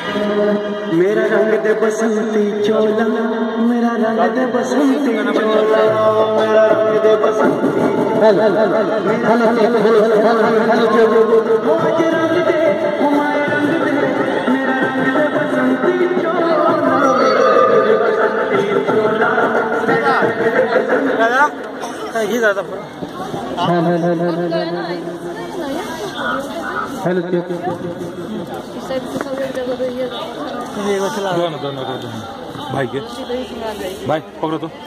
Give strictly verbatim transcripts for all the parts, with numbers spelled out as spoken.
मेरा रंग दे बसंती चोला, मेरा रंग दे बसंती चोला, मेरा रंग दे बसंती hello hello hello hello hello आज रंग दे हमारे रंग दे, मेरा रंग दे बसंती चोला, मेरा रंग दे बसंती चोला, मेरा रंग दे बसंती दादा ही दादा हेलो हेलो हेलो हेलो दोनों दोनों दोनों भाई के भाई पकड़ो तो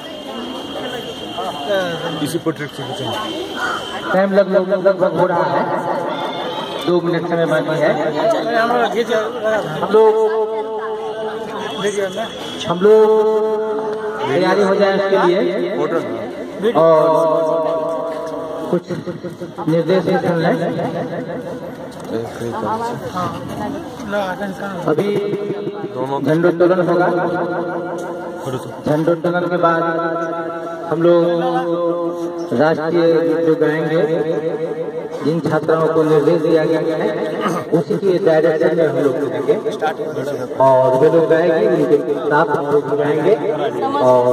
इसी पर ट्रिक से कुछ टाइम लग लग लगभग हो रहा है, दो मिनट समय बाकी है। हम लोग हम लोग तैयारी हो जाए इसके लिए और कुछ निर्देश सुन लें। अभी झंडोत्तोलन होगा, झंडोत्तोलन के बाद हम लोग राष्ट्रीय गीत जो गाएंगे, जिन छात्राओं को निर्देश दिया गया है उसी के डायरेक्शन में हम लोग करेंगे और वे लोग गाएंगे, उनके साथ हम लोग गाएंगे और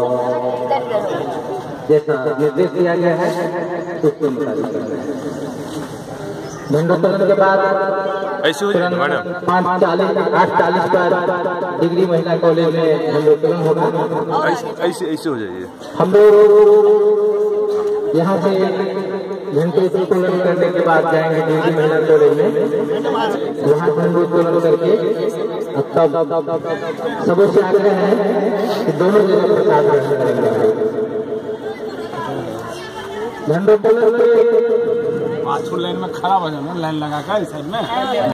जैसा निर्देश दिया गया है उसके मुताबिक झंडोत्तोलन के बाद पाँच चालीस आठ चालीस पर डिग्री महिला कॉलेज में झंडोत्तोलन होगा। ऐसे ऐसे हो जाइए। हम लोग यहाँ से झंडोत्तोलन करने के बाद जाएंगे डिग्री महिला कॉलेज में, वहाँ झंडोत्तोलन करके तब सबसे आग्रह है कि दोनों जगह प्रसाद ग्रहण करेंगे। झंडोत्तोलन पाँच लाइन में खड़ा हो जाना, लाइन लगा कर इस साइड में।